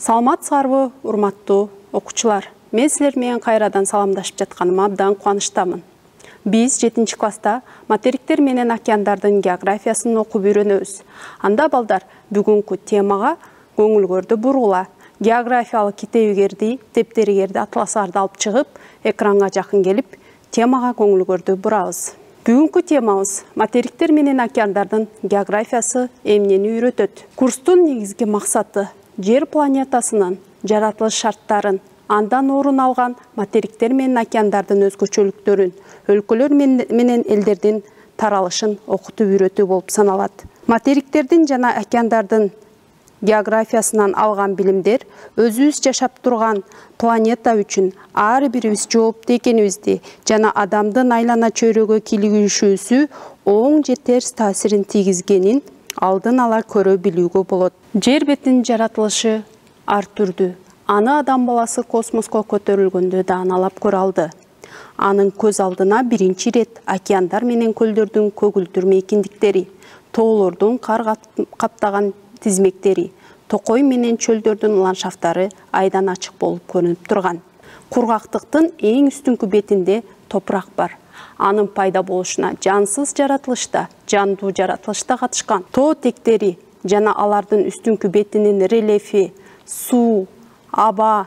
Саламатсыздарбы, урматтуу окуучулар. Мен силер менен кайрадан саламдашып жатканыма абдан кубанычтамын. Биз 7-класста материктер менен океандардын географиясын окуп үйрөнөбүз. Анда балдар бүгүнкү темага көңүлгөрдү бургула. Географиялык китебигерди, тептеригерди, атластарды алып чыгып, экранга жакын келип, темага көңүлгөрдү бурабыз. Бүгүнкү темабыз материктер менен океандардын географиясы эмнени үйрөтөт. Курстун негизги максаты Жер планетасынын жаратылыш шарттарын, андан орун алган материктер менен океандардын өзгөчөлүктөрүн, өлкөлөр менен элдердин таралышын окутуп үйрөтүү болуп саналат. Материктердин жана океандардын географиясынан алган билимдер өзүбүз жашап турган планета үчүн ар бирибиз жооптуу экенибизди жана адамдын айлана чөйрөгө кийлигишүүсү оң же терс таасирин тийгизгенин алдын ала көрө билүүгө болот. Жер бетинин жаратылышы ар түрдүү. Аны адам баласы космоско көтөрүлгөндө да аналап көрө алды. Анын көз алдына биринчи рет океандар менен көлдөрдүн көгүлтүр мейкиндиктери, тоолордун кар каптаган тизмектери, токой менен чөлдөрдүн ландшафттары айдан ачык болуп көрүнүп турган. Кургактыктын эң үстүнкү бетинде топурак бар. Анын пайда болушуна жансыз жаратылышта, жандуу жаратылышта катышкан тоо тектери жана алардын үстүнкү бетинин рельефи, суу, аба,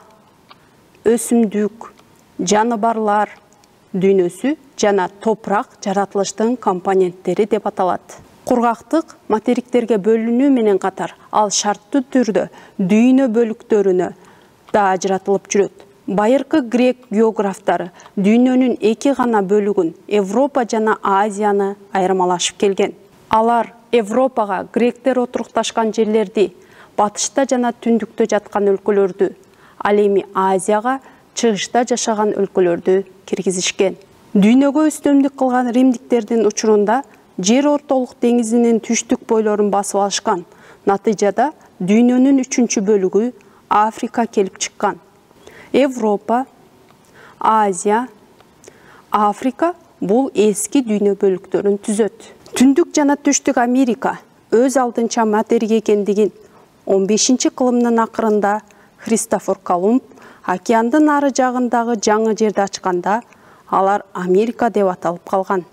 өсүмдүк, жаныбарлар дүйнөсү жана топурак жаратылыштын компоненттери деп аталат. Кургактык материктерге бөлүнүү менен катар, ал шарттуу түрдө дүйнө бөлүктөрүнө да ажыратылып жүрөт. Байыркы грек географтары дүйнөнүн эки гана бөлүгүн, Европа жана Азияны айырмалашып келген. Алар Европага гректер отурукташкан жерлерди, батышта жана түндүктө жаткан өлкөлөрдү, ал эми Азияга чыгышта жашаган өлкөлөрдү киргизишкен. Дүйнөгө үстөмдүк кылган римдиктердин учурунда жер ортолук деңизинин түштүк бойлорун басып алышкан. Натыйжада дүйнөнүн 3-чү бөлүгү Африка келип чыккан. Европа, Азия, Африка бул эски дүйнө бөлүктөрүн түзөт. Түндүк жана түштүк Америка өз алдынча материк экендигин 15-кылымдын акырында Христофор Колумб океандын ары жагындагы жаңы жерди ачканда, алар Америка деп аталып калган.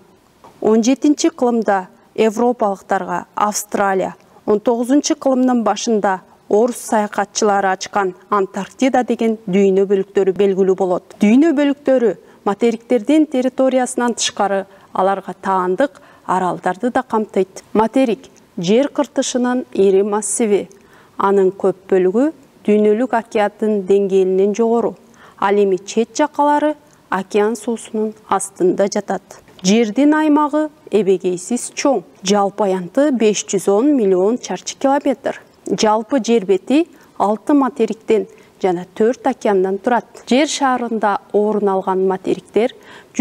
17-кылымда европалыктарга Австралия, 19-кылымдын башында орус саякатчылары ачкан Антарктида деген дүйнө бөлүктөрү белгилүү болот. Дүйнө бөлүктөрү материктердин территориясынан тышкары аларга таандык аралдарды да камтыйт. Материк жер кыртышынын ири массиви. Анын көп бөлүгү дүйнөлүк океандын деңгээлинен жогору. Ал эми чет жакалары океан суусунун астында жатат. Жердин аймагы эбегейсиз чоң. Жалпы аянты 510 миллион чарчы километр. Жалпы жер бети 6 материктен жана 4 океандан турат. Жер шарында орун алган материктер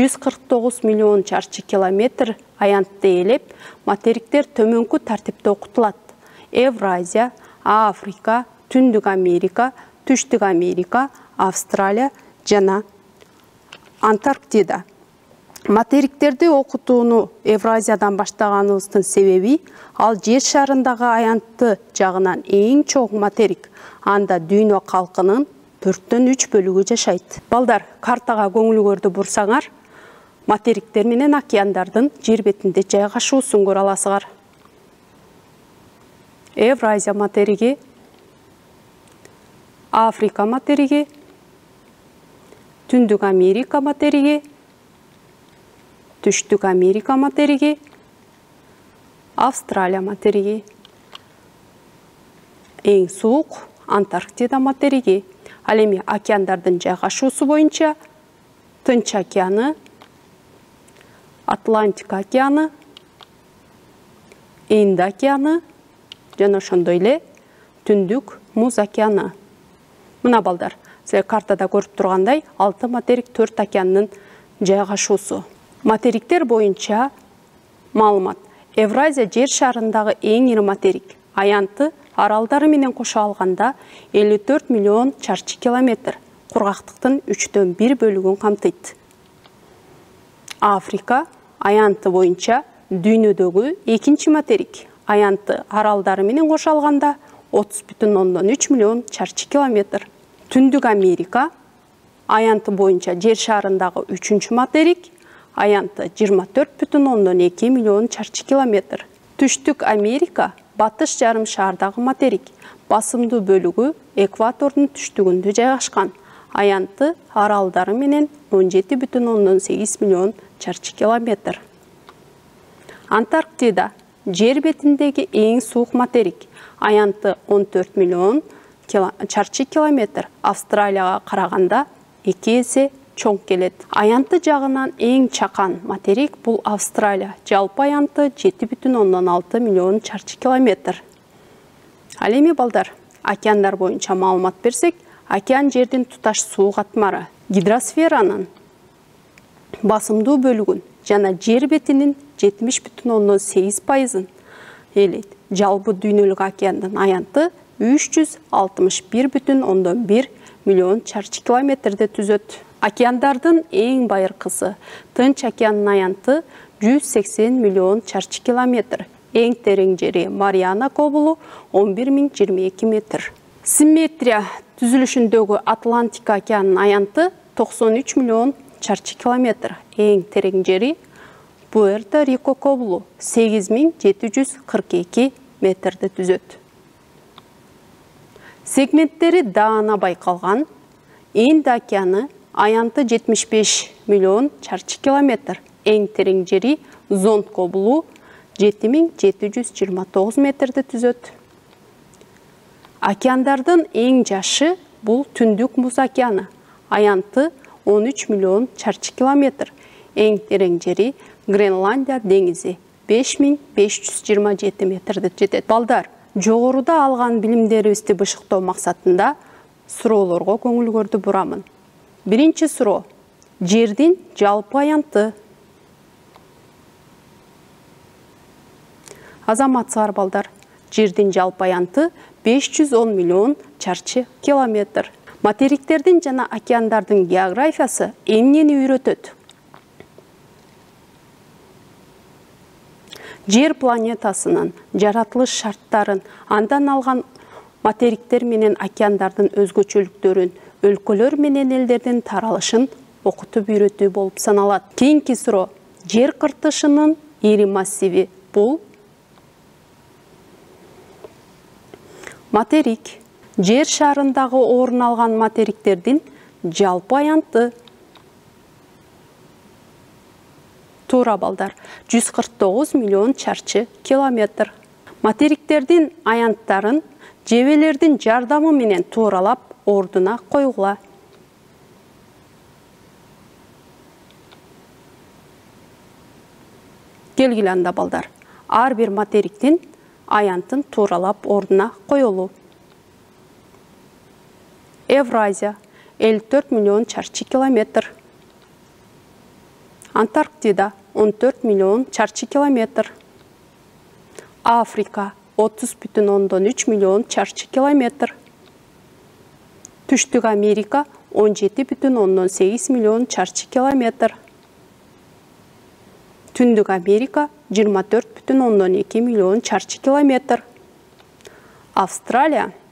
149 миллион чарчы километр аянтты ээлеп, материктер төмөнкү тартипте окутулат. Евразия, Африка, Түндүк Америка, Түштүк Америка, Австралия жана Антарктида. Материктерди окутууну Евразиядан баштаганыбыздын себеби, ал жер шарындагы аянтты жагынан эң чоң материк. Анда дүйнө калкынын 4/3 бөлүгү жашайт. Балдар, картага көңүлгөрдү бурсаңар, материктер менен океандардын жер бетинде жайгашуусун көрө аласыңар. Евразия материги, Африка материги, Түндүк Америка материги, Түштүк Америка материги, Австралия материги, эң суук Антарктида материги. Ал эми океандардын жайгашуусу боюнча Тынч океаны, Атлантика океаны, Инд океаны жана ошондой эле Түндүк Муз океаны. Мына балдар, силер картада көрүп тургандай, 6 материк 4 океандын жайгашуусу. Материктер боюнча маалымат. Евразия жер шарындагы эң ири материк. Аянты аралдары менен кошо алганда 54 миллион чарчы километр. Кургактыктын 1/3 бөлүгүн камтыйт. Африка аянты боюнча дүйнөдөгү экинчи материк. Аянты аралдары менен кошо алганда 30,3 миллион чарчы километр. Түндүк Америка аянты боюнча жер шарындагы 3-чү материк, аянты 24,2 миллион чарчы километр. Түштүк Америка батыш жарым шардагы материк, басымдуу бөлүгү экватордун түштүгүндө жайгашкан. Аянты аралдары менен 17,8 миллион чарчы километр. Антарктида жер бетиндеги эң суук материк, аянты 14 миллион чарчы километр. Австралияга караганда 2 эсе чоң келет. Аянты жагынан эң чакан материк бул Австралия. Жалпы аянты 7,6 миллион чарчы километр. Ал эми балдар, океандар боюнча маалымат берсек, океан жердин туташ суу катмары, гидросферанын басымдуу бөлүгүн жана жер бетинин 70,8%-ын ээлейт. Жалпы дүйнөлүк океандын аянты 361,1 миллион чарчы километрди түзөт. Океандардын эң байыркысы Тынч океанынын аянты 180 миллион чарчы километр. Эң терең жери Мариана кобулу 11,022 метр. Симметрия түзүлүшүндөгү Атлантика океанынын аянты 93 миллион чарчы километр. Эң терең жери Пуэрто-Рико кобулу 8742 метрди түзөт. Сегменттери даана байкалган Инд океаны аянты 75 миллион чарчы километр. Эң терең жери Зонд кобулу 7729 метрди түзөт. Океандардын эң жашы бул Түндүк Муз океаны. Аянты 13 миллион чарчы километр. Эң терең жери Гренландия деңизи 5527 метрди жетет. Балдар, жогоруда алган билимдерибизди бышыктоо максатында суроолорго көңүлүңөрдү бурамын. Биринчи суроо: жердин жалпы аянты. Азаматсыздар балдар, жердин жалпы аянты 510 миллион чарчы километр. Материктердин жана океандардын географиясы эмнени үйрөтөт? Жер планетасынын жаратылыш шарттарын, андан алган материктер менен океандардын өзгөчөлүктөрүн, өлкөлөр менен элдердин таралышын окутуп үйрөтүү болуп саналат. Кийинки суроо: жер кыртышынын ири массиви бул? Материк. Жер шарындагы орун алган материктердин жалпы аянты. Туура балдар, 149 миллион чарчы километр. Материктердин аянттарын жебелердин жардамы менен тууралап ордуна койгула. Келгиле анда балдар, ар бир материктин аянтын тууралап ордуна коелу. Евразия 54 миллион чарчы километр. Антарктида 14 миллион чарчы километр. Африка 30,3 миллион чарчы километр. Түштүк Америка 17,8 миллион чарчы километр. Түндүк Америка 24,2 миллион чарчы километр. Австралия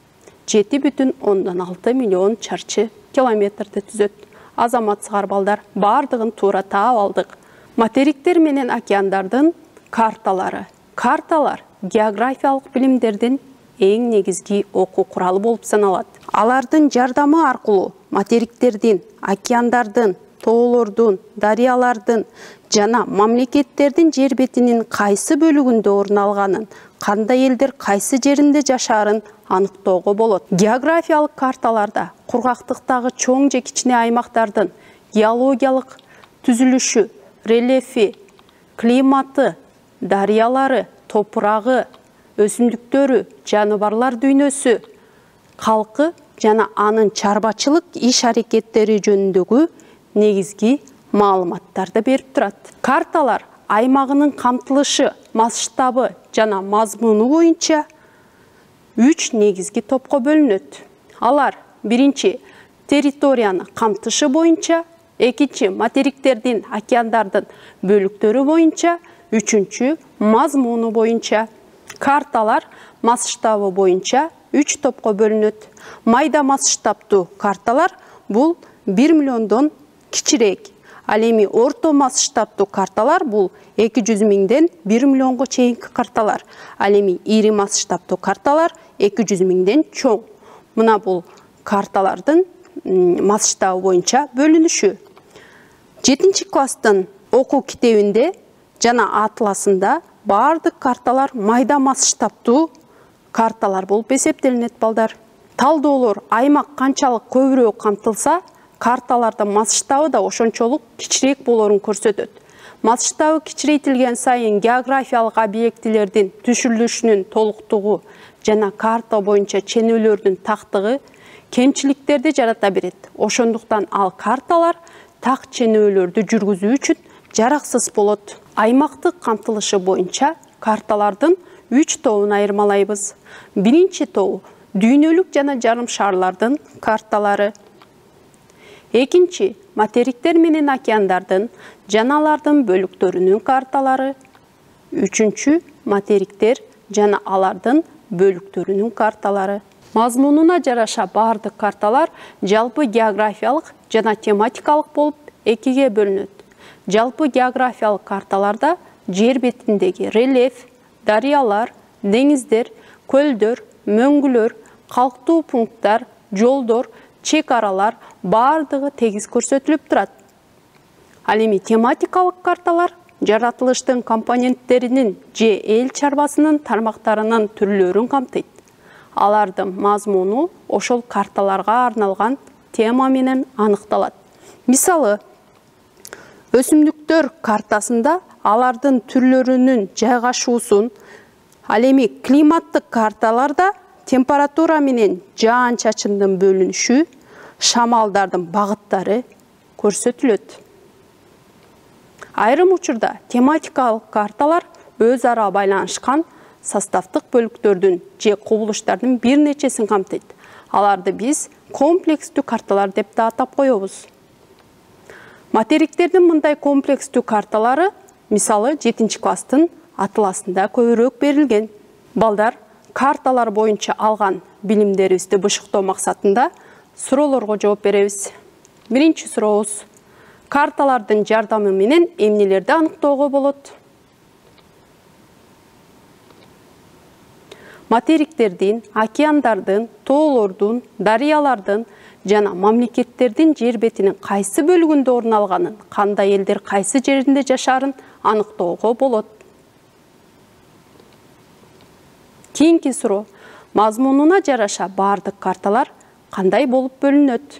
7,6 миллион чарчы километрди түзөт. Азаматсыздар балдар, бардыгын туура таап алдык. Материктер менен океандардын карталары. Карталар географиялык билимдердин эң негизги окуу куралы болуп саналат. Алардын жардамы аркылуу материктердин, океандардын, тоолордун, дарыялардын жана мамлекеттердин жер бетинин кайсы бөлүгүндө орун алганын, кандай элдер кайсы жеринде жашаарын аныктоого болот. Географиялык карталарда кургактыктагы чоң же кичине аймактардын геологиялык түзүлүшү, рельефи, климаты, дарыялары, топурагы, өсүмдүктөрү, жаныбарлар дүйнөсү, калкы жана анын чарбачылык иш-аракеттери жөнүндөгү негизги маалыматтарды берип турат. Карталар аймагынын камтылышы, масштабы жана мазмуну боюнча 3 негизги топко бөлүнөт. Алар: биринчи, территорияны камтышы боюнча, экинчи, материктердин, океандардын бөлүктөрү боюнча, үчүнчү, мазмуну боюнча. Карталар масштабы боюнча 3 топко бөлүнөт. Майда масштабтуу карталар бул 1 миллиондон кичирээк. Ал эми орто масштабтуу карталар бул 200 миңден 1 миллионго чейинки карталар. Ал эми ири масштабтуу карталар 200 миңден чоң. Мына бул карталардын масштабы боюнча бөлүнүшү. 7 класстын окуу китебинде жана атласында бардык карталар майда масштабтуу карталар болуп эсептелинет балдар. Талдоолор аймак канчалык көбүрөөк камтылса, карталардын масштабы да ошончолук кичирээк болорун көрсөтөт. Масштабы кичирейтилген сайын географиялык объектилердин түшүрүлүшүнүн толуктугу жана карта боюнча ченөөлөрдүн тактыгы кемчиликтерди жарата берет. Ошондуктан ал карталар так ченөөлөрдү жүргүзүү үчүн жараксыз болот. Аймактык камтылышы боюнча карталардын 3 тобун айырмалайбыз. Биринчи тобу дүйнөлүк жана жарым шарлардын карталары. Экинчи материктер менен океандардын жана алардын бөлүктөрүнүн карталары. Үчүнчү материктер жана алардын бөлүктөрүнүн карталары. Мазмунуна жараша бардык карталар жалпы географиялык жана тематикалык болуп экиге бөлүнөт. Жалпы географиялык карталарда жер бетиндеги рельеф, дарыялар, деңиздер, көлдөр, мөңгүлөр, калктуу пункттар, жолдор, чек аралар бардыгы тегиз көрсөтүлүп турат. Ал эми тематикалык карталар жаратылыштын компоненттеринин же эл чарбасынын тармактарынын түрлөрүн камтыйт. Алардын мазмуну ошол карталарга арналган тема менен аныкталат. Мисалы, өсүмдүктөр картасында алардын түрлөрүнүн жайгашуусун, ал эми климаттык карталарда температура менен жаан-чачындын бөлүнүшү, шамалдардын багыттары көрсөтүлөт. Айрым учурда тематикалык карталар өз ара байланышкан составдык бөлүктөрдүн же кубулуштардын бир нечесин камтыйт. Аларды биз комплекстүү карталар деп да атап коебуз. Материктердин мындай комплекстүү карталары, мисалы 7 класстын атласында көбүрөөк берилген. Балдар, карталар боюнча алган билимдерибизди бышыктоо максатында суроолорго жооп беребиз. Биринчи сурообуз: карталардын жардамы менен эмнелерди аныктоого болот? Материктердин, океандардын, тоолордун, дарыялардын жана мамлекеттердин жер бетинин кайсы бөлүгүндө орун алганын, кандай элдер кайсы жеринде жашаарын аныктоого болот. Кийинки суроо: мазмунуна жараша бардык карталар кандай болуп бөлүнөт?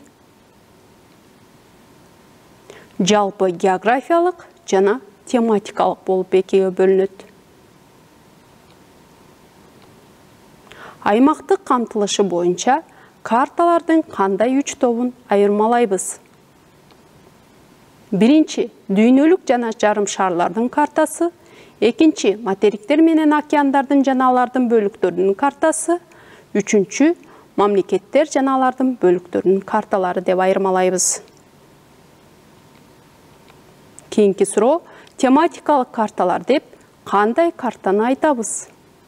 Жалпы географиялык жана тематикалык болуп экиге бөлүнөт. Аймактык камтылышы боюнча карталардын кандай 3 тобун айырмалайбыз? Биринчи дүйнөлүк жана жарым шарлардын картасы, экинчи материктер менен океандардын жана алардын бөлүктөрүнүн картасы, үчүнчү мамлекеттер жана алардын бөлүктөрүнүн карталары деп айырмалайбыз. Кийинки суроо: тематикалык карталар деп кандай картаны айтабыз?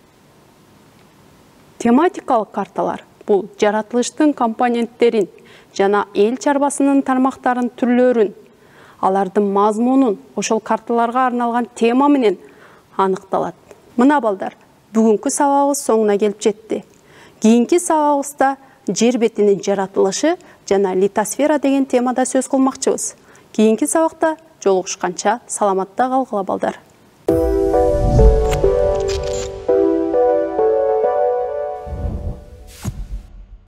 Тематикалык карталар бул жаратылыштын компоненттерин жана эл чарбасынын тармактарын түрлөрүн, алардын мазмунун ошол карталарга арналган тема менен аныкталат. Мына балдар, бүгүнкү сабагыбыз соңуна келип жетти. Кийинки сабагыбызда жер бетинин жаратылышы жана литосфера деген темада сөз кылмакчыбыз. Кийинки сабакта жолугушканча саламатта калгыла балдар.